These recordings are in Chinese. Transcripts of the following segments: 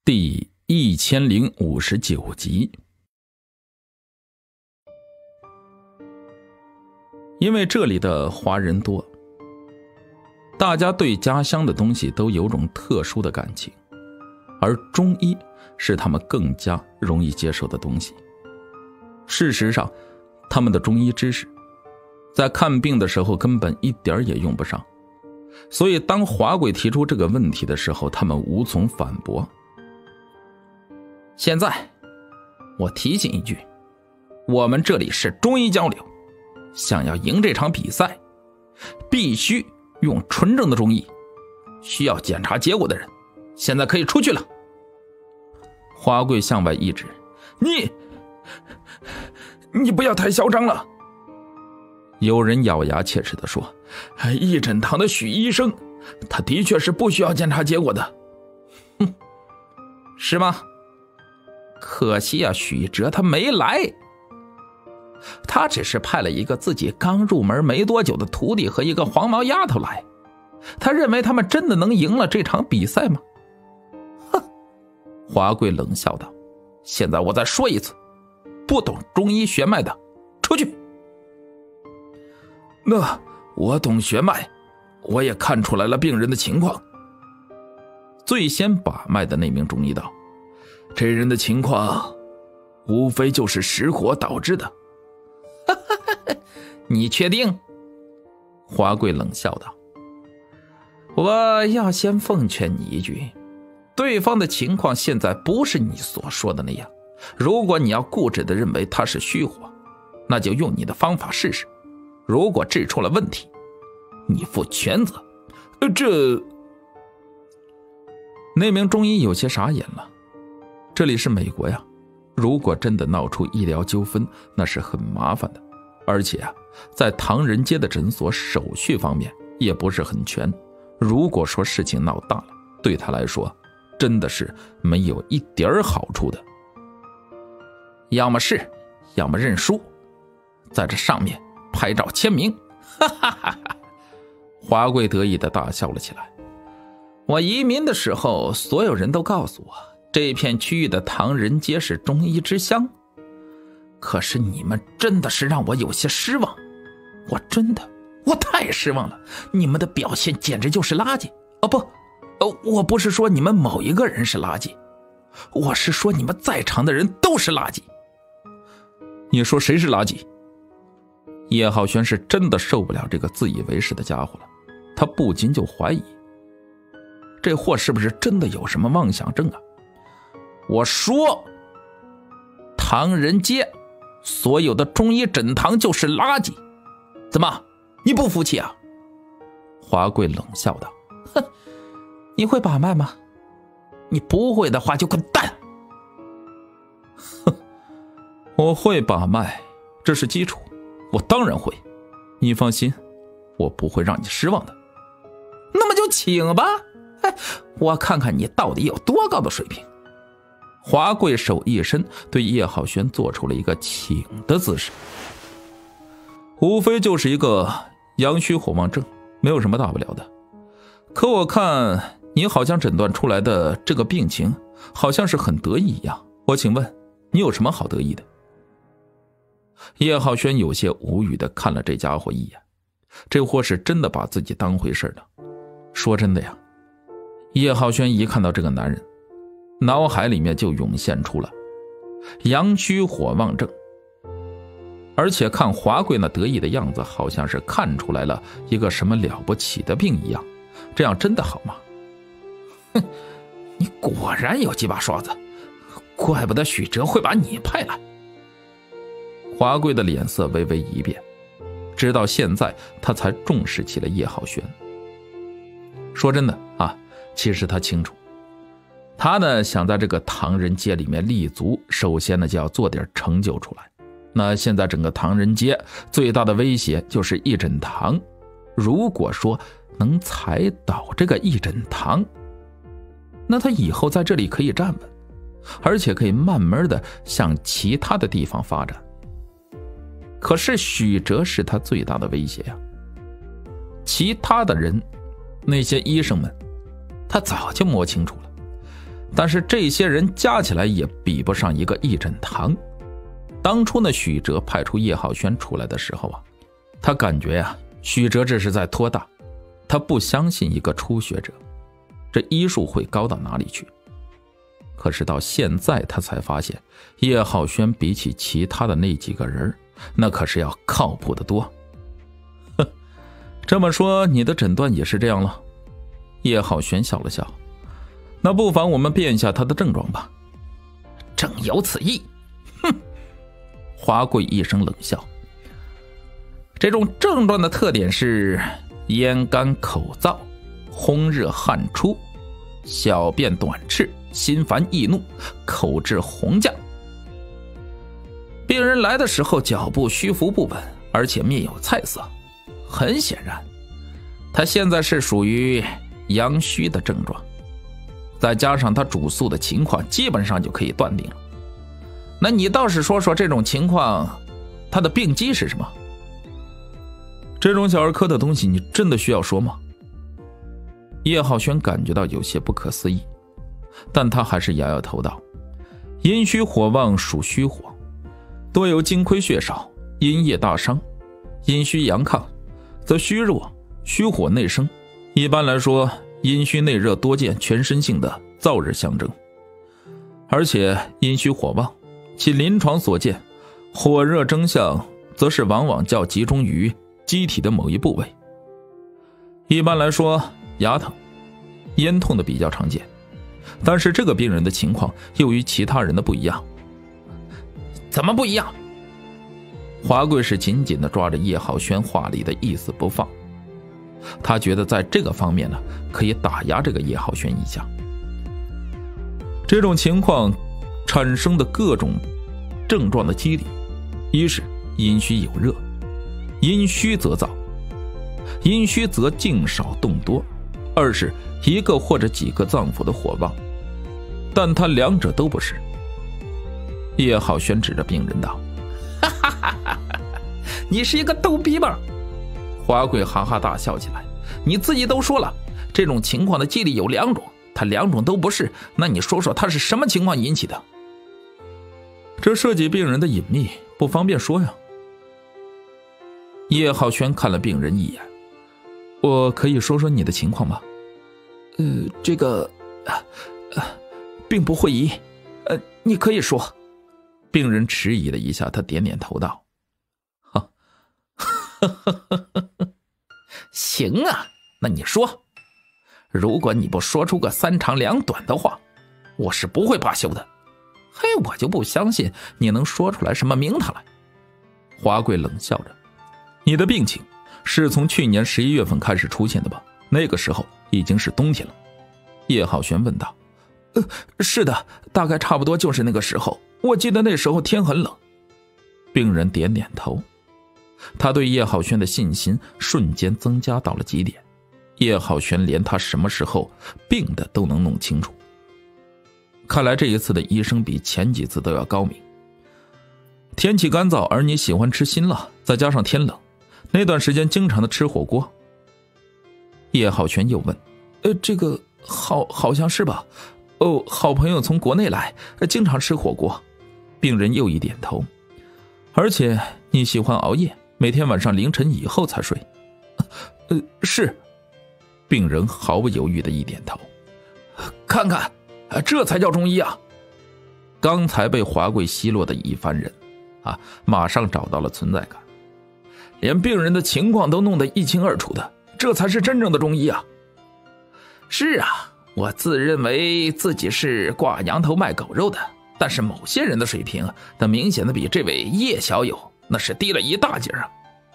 第1059集。因为这里的华人多，大家对家乡的东西都有种特殊的感情，而中医是他们更加容易接受的东西。事实上，他们的中医知识在看病的时候根本一点也用不上，所以当华贵提出这个问题的时候，他们无从反驳。现在我提醒一句，我们这里是中医交流，想要赢这场比赛必须用纯正的中医，需要检查结果的人现在可以出去了。华贵向外一指，你不要太嚣张了。有人咬牙切齿地说，义诊堂的许医生他的确是不需要检查结果的。是吗？可惜啊，许哲他没来，他只是派了一个自己刚入门没多久的徒弟和一个黄毛丫头来，他认为他们真的能赢了这场比赛吗？哼！华贵冷笑道，现在我再说一次，不懂中医血脉的出去。那我懂血脉，我也看出来了病人的情况。最先把脉的那名中医道，这人的情况无非就是实火导致的。你确定？华贵冷笑道，我要先奉劝你一句，对方的情况现在不是你所说的那样，如果你要固执地认为他是虚火，那就用你的方法试试，如果治出了问题，你负全责。那名中医有些傻眼了，这里是美国呀，如果真的闹出医疗纠纷，那是很麻烦的，而且啊，在唐人街的诊所手续方面也不是很全，如果说事情闹大了，对他来说真的是没有一点好处的。要么是，要么认输，在这上面拍照签名。哈哈哈哈！华贵得意地大笑了起来。我移民的时候，所有人都告诉我，这片区域的唐人街是中医之乡。可是你们真的是让我有些失望，我太失望了，你们的表现简直就是垃圾。我不是说你们某一个人是垃圾，我是说你们在场的人都是垃圾。你说谁是垃圾？叶浩轩是真的受不了这个自以为是的家伙了，他不禁就怀疑，这货是不是真的有什么妄想症啊？我说，唐人街所有的中医诊堂就是垃圾，怎么你不服气啊？华贵冷笑道，哼，你会把脉吗？你不会的话就滚蛋。哼，我会把脉，这是基础，我当然会，你放心，我不会让你失望的。那么就请吧，我看看你到底有多高的水平。华贵手一伸，对叶浩轩做出了一个请的姿势。无非就是一个阳虚火旺症，没有什么大不了的。可我看你好像诊断出来的这个病情好像是很得意一样，我请问你有什么好得意的？叶浩轩有些无语地看了这家伙一眼，这货是真的把自己当回事了。说真的呀，叶浩轩一看到这个男人，脑海里面就涌现出了阳虚火旺症，而且看华贵那得意的样子，好像是看出来了一个什么了不起的病一样，这样真的好吗？哼，你果然有几把刷子，怪不得许哲会把你派来。华贵的脸色微微一变，直到现在他才重视起了叶浩轩。说真的啊，其实他清楚，他呢想在这个唐人街里面立足，首先呢就要做点成就出来。那现在整个唐人街最大的威胁就是义诊堂，如果说能踩倒这个义诊堂，那他以后在这里可以站稳，而且可以慢慢的向其他的地方发展。可是许哲是他最大的威胁呀，其他的人，那些医生们，他早就摸清楚了， 但是这些人加起来也比不上一个义诊堂。当初那许哲派出叶浩轩出来的时候啊，他感觉许哲这是在托大，他不相信一个初学者这医术会高到哪里去。可是到现在他才发现，叶浩轩比起其他的那几个人，那可是要靠谱得多。这么说你的诊断也是这样了？叶浩轩笑了笑，那不妨我们辨一下他的症状吧。 正有此意。 哼！华贵一声冷笑， 这种症状的特点是咽干口燥，烘热汗出，小便短赤，心烦易怒，口质红绛。病人来的时候脚步虚浮不稳，而且面有菜色，很显然他现在是属于阳虚的症状，再加上他主诉的情况，基本上就可以断定了。那你倒是说说这种情况他的病机是什么？ 这种小儿科的东西你真的需要说吗？叶浩轩感觉到有些不可思议，但他还是摇摇头道：阴虚火旺属虚火，多有精亏血少，阴液大伤；阴虚阳亢则虚弱，虚火内生。一般来说，阴虚内热多见全身性的燥热象征，而且阴虚火旺，其临床所见，火热征象则是往往较集中于机体的某一部位。一般来说，牙疼、咽痛的比较常见，但是这个病人的情况又与其他人的不一样。 怎么不一样？ 华贵是紧紧地抓着叶浩轩话里的意思不放，他觉得在这个方面呢，可以打压这个叶浩轩一下。这种情况产生的各种症状的机理，一是阴虚有热，阴虚则燥，阴虚则静少动多；二是一个或者几个脏腑的火旺，但他两者都不是。叶浩轩指着病人道： 哈哈哈哈，你是一个逗逼吧？ 华贵哈哈大笑起来， 你自己都说了，这种情况的机理有两种，他两种都不是，那你说说他是什么情况引起的？ 这涉及病人的隐秘，不方便说呀。叶浩轩看了病人一眼：我可以说说你的情况吗？ 这个并不会疑，你可以说。 病人迟疑了一下，他点点头道： 行啊，那你说，如果你不说出个三长两短的话，我是不会罢休的。嘿，我就不相信你能说出来什么名堂来。 华贵冷笑着：你的病情是从去年11月份开始出现的吧？那个时候已经是冬天了。叶浩轩问道： 是的，大概差不多就是那个时候，我记得那时候天很冷。 病人点点头，他对叶浩轩的信心瞬间增加到了极点。叶浩轩连他什么时候病的都能弄清楚，看来这一次的医生比前几次都要高明。天气干燥，而你喜欢吃辛辣，再加上天冷，那段时间经常的吃火锅。叶浩轩又问： 这个好像是吧？好朋友从国内来，经常吃火锅。 病人又一点头。而且你喜欢熬夜，每天晚上凌晨以后才睡。 是。 病人毫不犹豫的一点头。 看看，这才叫中医啊！ 刚才被华贵奚落的一番人马上找到了存在感， 连病人的情况都弄得一清二楚的，这才是真正的中医啊！是啊，我自认为自己是挂羊头卖狗肉的，但是某些人的水平，那明显的比这位叶小友那是低了一大截啊！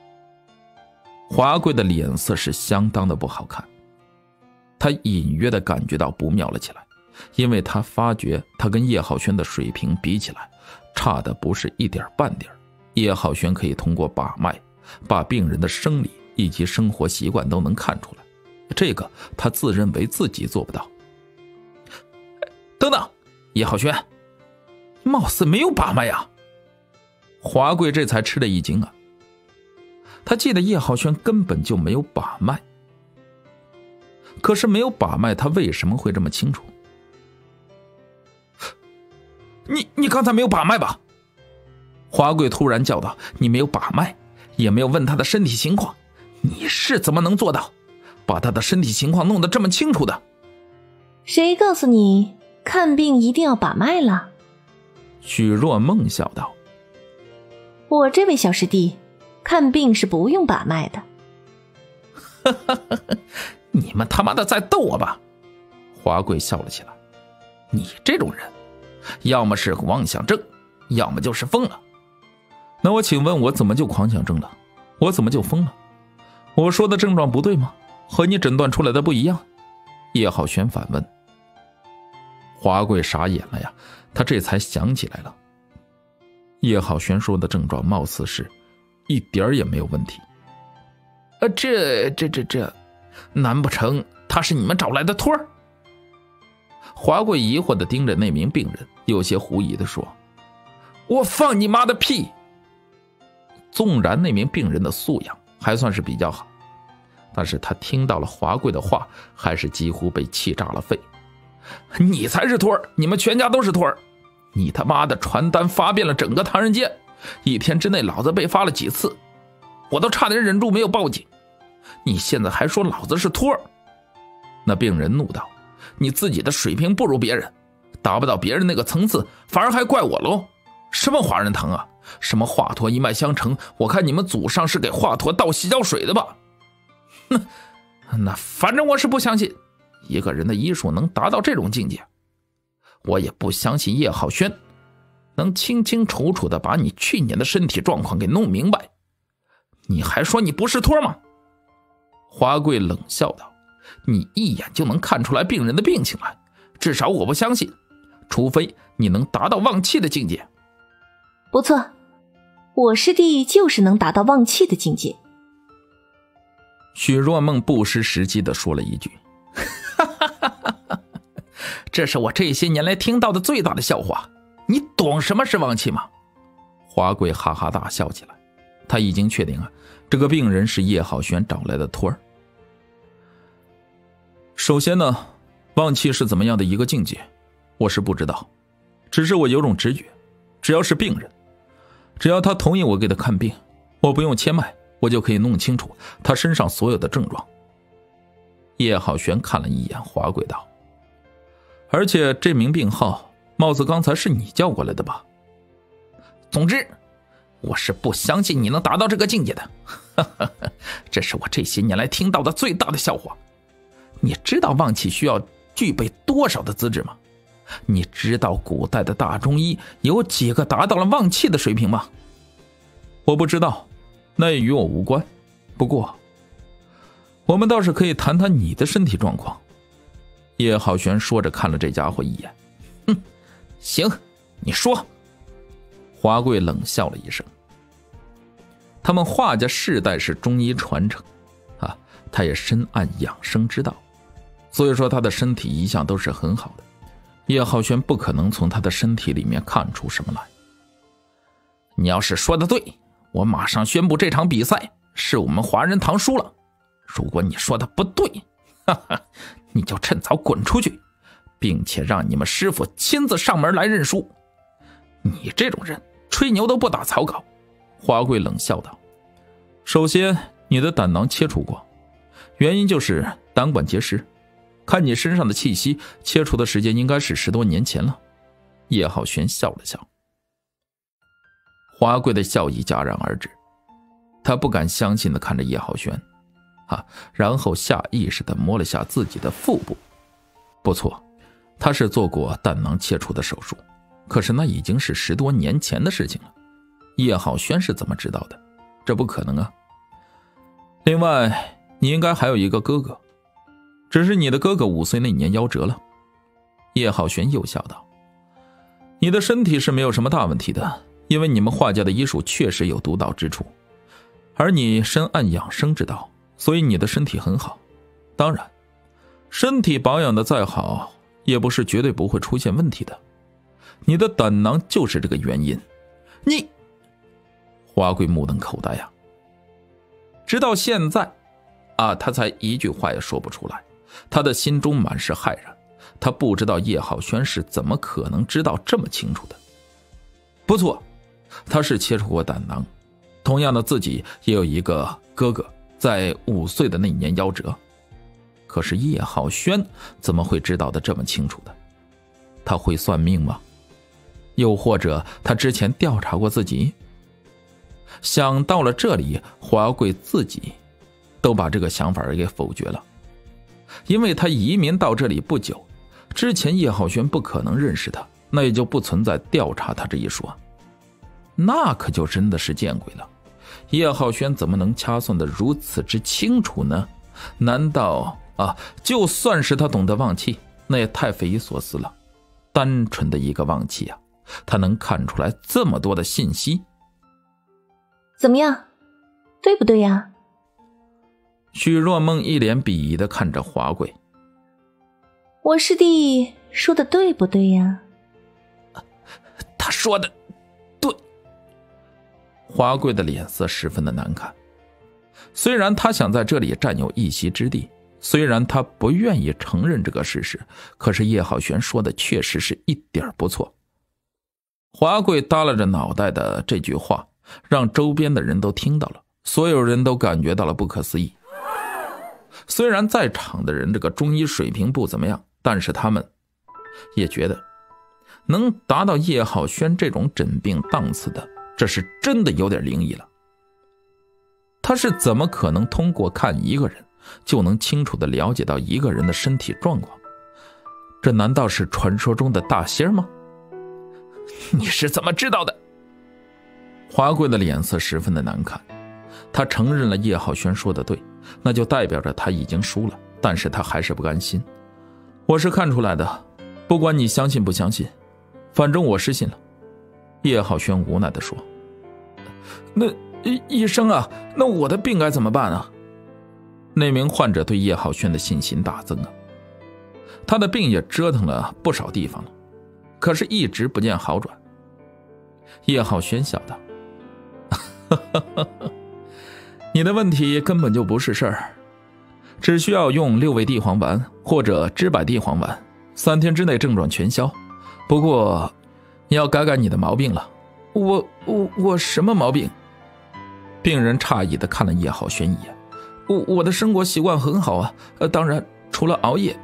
华贵的脸色是相当的不好看，他隐约的感觉到不妙了起来，因为他发觉他跟叶浩轩的水平比起来，差的不是一点半点。叶浩轩可以通过把脉，把病人的生理以及生活习惯都能看出来，这个他自认为自己做不到。 等等，叶浩轩，貌似没有把脉啊！ 华贵这才吃了一惊啊，他记得叶浩轩根本就没有把脉，可是没有把脉，他为什么会这么清楚？ 你刚才没有把脉吧？华贵突然叫道，你没有把脉，也没有问他的身体情况，你是怎么能做到把他的身体情况弄得这么清楚的？ 谁告诉你看病一定要把脉了？ 许若梦笑道， 我这位小师弟看病是不用把脉的。 你们他妈的在逗我吧？华贵笑了起来，你这种人要么是妄想症，要么就是疯了。 那我请问我怎么就狂想症了？我怎么就疯了？我说的症状不对吗？和你诊断出来的不一样？叶浩轩反问。华贵傻眼了呀，他这才想起来了。叶浩轩说的症状貌似是一点也没有问题。 这，难不成他是你们找来的托儿？ 华贵疑惑地盯着那名病人，有些狐疑地说：“ 我放你妈的屁！” 纵然那名病人的素养还算是比较好，但是他听到了华贵的话，还是几乎被气炸了肺。 你才是托儿，你们全家都是托儿！你他妈的传单发遍了整个唐人街，一天之内老子被发了几次，我都差点忍住没有报警。你现在还说老子是托儿？ 那病人怒道：“ 你自己的水平不如别人，达不到别人那个层次，反而还怪我喽？什么华人堂啊，什么华佗一脉相承，我看你们祖上是给华佗倒洗脚水的吧？那反正我是不相信一个人的医术能达到这种境界，我也不相信叶浩轩能清清楚楚的把你去年的身体状况给弄明白。你还说你不是托吗？”华贵冷笑道：“你一眼就能看出来病人的病情来，至少我不相信，除非你能达到忘气的境界。” 不错，我师弟就是能达到忘气的境界。 许若梦不失时机地说了一句：“ 这是我这些年来听到的最大的笑话，你懂什么是忘气吗？” 华贵哈哈大笑起来，他已经确定这个病人是叶浩轩找来的托儿。首先呢，忘气是怎么样的一个境界，我是不知道，只是我有种直觉，只要是病人，只要他同意我给他看病，我不用切脉，我就可以弄清楚他身上所有的症状。叶浩轩看了一眼华贵道：“而且这名病号貌似刚才是你叫过来的吧？” 总之，我是不相信你能达到这个境界的。这是我这些年来听到的最大的笑话。你知道忘气需要具备多少的资质吗？你知道古代的大中医有几个达到了忘气的水平吗？ 我不知道，那也与我无关。不过，我们倒是可以谈谈你的身体状况。叶浩轩说着看了这家伙一眼。 行，你说。 华贵冷笑了一声。他们华家世代是中医传承他也深谙养生之道，所以说他的身体一向都是很好的。叶浩轩不可能从他的身体里面看出什么来。 你要是说的对，我马上宣布这场比赛是我们华人堂输了。如果你说的不对，你就趁早滚出去，并且让你们师傅亲自上门来认输。你这种人吹牛都不打草稿。 华贵冷笑道：“首先，你的胆囊切除过，原因就是胆管结石。看你身上的气息，切除的时间应该是10多年前了。”叶浩轩笑了笑。华贵的笑意戛然而止，他不敢相信地看着叶浩轩，然后下意识地摸了下自己的腹部。不错，他是做过胆囊切除的手术，可是那已经是10多年前的事情了。叶浩轩是怎么知道的？这不可能啊！另外，你应该还有一个哥哥，只是你的哥哥5岁那年夭折了。叶浩轩又笑道：“你的身体是没有什么大问题的，因为你们华家的医术确实有独到之处，而你深谙养生之道，所以你的身体很好。当然，身体保养的再好，也不是绝对不会出现问题的。你的胆囊就是这个原因。” 你…… 华贵目瞪口呆呀，直到现在他才一句话也说不出来。他的心中满是骇然， 他不知道叶浩轩是怎么可能知道这么清楚的。不错，他是切除过胆囊，同样的自己也有一个哥哥在5岁的那年夭折。可是叶浩轩怎么会知道的这么清楚的？他会算命吗？又或者他之前调查过自己？想到了这里，华贵自己都把这个想法给否决了。因为他移民到这里不久，之前叶浩轩不可能认识他，那也就不存在调查他这一说。那可就真的是见鬼了，叶浩轩怎么能掐算得如此之清楚呢？难道就算是他懂得忘记，那也太匪夷所思了。单纯的一个忘记啊，他能看出来这么多的信息。 怎么样，对不对呀？ 许若梦一脸鄙夷地看着华贵。 我师弟说的对不对呀？ 他说的对。华贵的脸色十分的难看。虽然他想在这里占有一席之地，虽然他不愿意承认这个事实，可是叶浩轩说的确实是一点不错。华贵耷拉着脑袋的这句话让周边的人都听到了，所有人都感觉到了不可思议。虽然在场的人这个中医水平不怎么样，但是他们也觉得能达到叶浩轩这种诊病档次的，这是真的有点灵异了。他是怎么可能通过看一个人就能清楚地了解到一个人的身体状况？这难道是传说中的大仙吗？你是怎么知道的？华贵的脸色十分的难看。他承认了叶浩轩说的对，那就代表着他已经输了，但是他还是不甘心。我是看出来的，不管你相信不相信，反正我是信了。叶浩轩无奈地说。那医生啊，那我的病该怎么办啊？那名患者对叶浩轩的信心大增啊。他的病也折腾了不少地方了，可是一直不见好转。叶浩轩笑道，你的问题根本就不是事儿，只需要用6味地黄丸或者知柏地黄丸，3天之内症状全消。不过你要改改你的毛病了。我什么毛病？病人诧异地看了叶浩轩一眼。我的生活习惯很好啊，当然除了熬夜。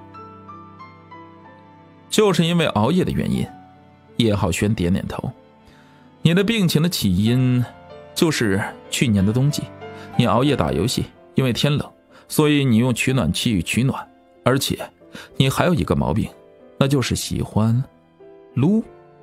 就是因为熬夜的原因。叶浩轩点点头。你的病情的起因就是去年的冬季，你熬夜打游戏，因为天冷，所以你用取暖器取暖，而且你还有一个毛病，那就是喜欢撸。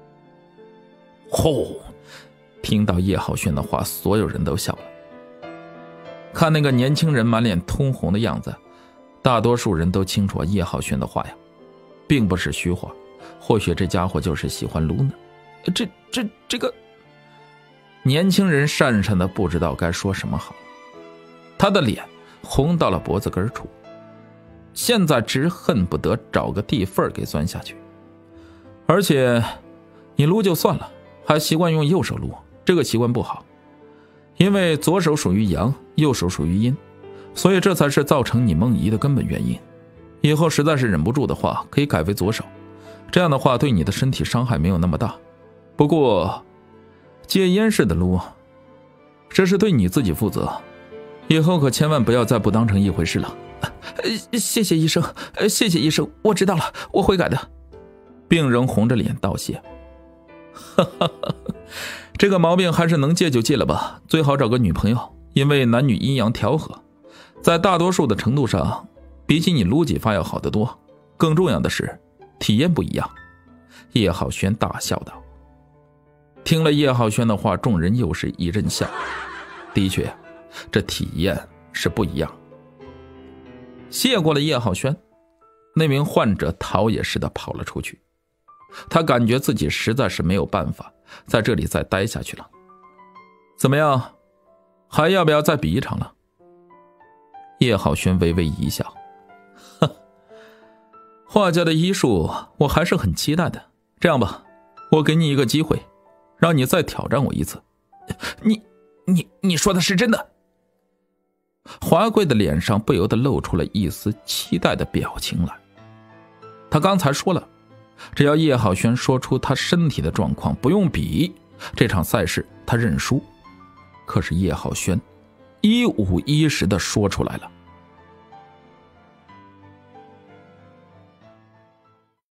吼！听到叶浩轩的话，所有人都笑了。看那个年轻人满脸通红的样子，大多数人都清楚叶浩轩的话呀，并不是虚话，或许这家伙就是喜欢撸呢。这个年轻人讪讪的不知道该说什么好，他的脸红到了脖子根处，现在只恨不得找个地缝给钻下去。而且你撸就算了，还习惯用右手撸，这个习惯不好，因为左手属于阳，右手属于阴，所以这才是造成你梦遗的根本原因。以后实在是忍不住的话，可以改为左手，这样的话对你的身体伤害没有那么大。不过戒烟式的撸，这是对你自己负责，以后可千万不要再不当成一回事了。谢谢医生，谢谢医生，我知道了，我会改的。病人红着脸道谢。这个毛病还是能戒就戒了吧，最好找个女朋友，因为男女阴阳调和，在大多数的程度上比起你撸几发要好得多，更重要的是体验不一样。叶浩轩大笑道。听了叶浩轩的话，众人又是一阵笑。的确，这体验是不一样。谢过了叶浩轩，那名患者逃也似的跑了出去。他感觉自己实在是没有办法在这里再待下去了。怎么样，还要不要再比一场了？叶浩轩微微一笑，画家的医术我还是很期待的。这样吧，我给你一个机会，让你再挑战我一次。你说的是真的？华贵的脸上不由得露出了一丝期待的表情来。 他刚才说了，只要叶浩轩说出他身体的状况，不用比，这场赛事他认输。可是叶浩轩一五一十地说出来了。